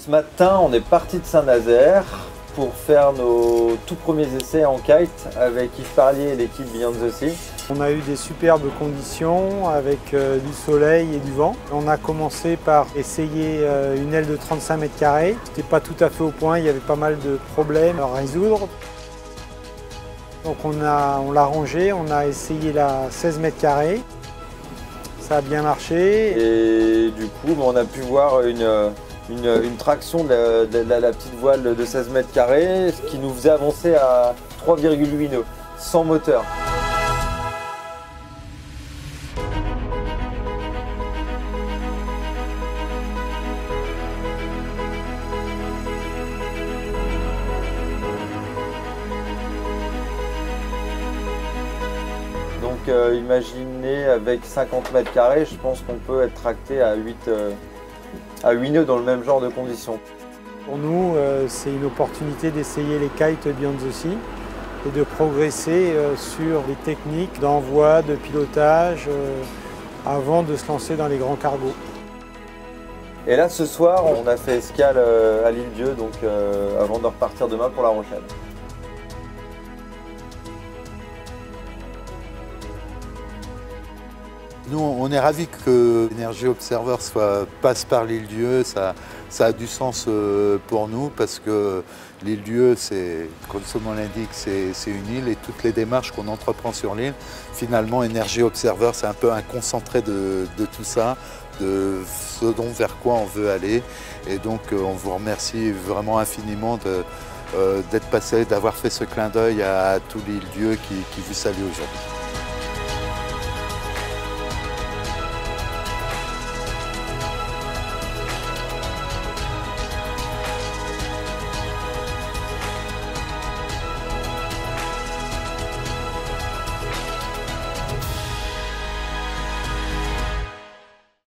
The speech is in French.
Ce matin, on est parti de Saint-Nazaire pour faire nos tout premiers essais en kite avec Yves Parlier et l'équipe Beyond the Sea. On a eu des superbes conditions avec du soleil et du vent. On a commencé par essayer une aile de 35 mètres carrés. C'était pas tout à fait au point, il y avait pas mal de problèmes à résoudre. Donc on l'a rangé, on a essayé la 16 mètres carrés. Ça a bien marché. Et du coup, on a pu voir une traction de la petite voile de 16 mètres carrés, ce qui nous faisait avancer à 3,8 nœuds, sans moteur. Donc imaginez avec 50 mètres carrés, je pense qu'on peut être tracté à 8 nœuds dans le même genre de conditions. Pour nous, c'est une opportunité d'essayer les kites Beyond the Sea et de progresser sur les techniques d'envoi, de pilotage, avant de se lancer dans les grands cargos. Et là, ce soir, on a fait escale à l'Île-Dieu, donc avant de repartir demain pour La Rochelle. Nous, on est ravis que Energy Observer passe par l'Île-Dieu. Ça a du sens pour nous parce que l'Île-Dieu, comme son nom l'indique, c'est une île et toutes les démarches qu'on entreprend sur l'île, finalement, Energy Observer, c'est un peu un concentré de tout ça, de ce vers quoi on veut aller. Et donc, on vous remercie vraiment infiniment d'être passé, d'avoir fait ce clin d'œil à tout l'Île-Dieu qui vous salue aujourd'hui.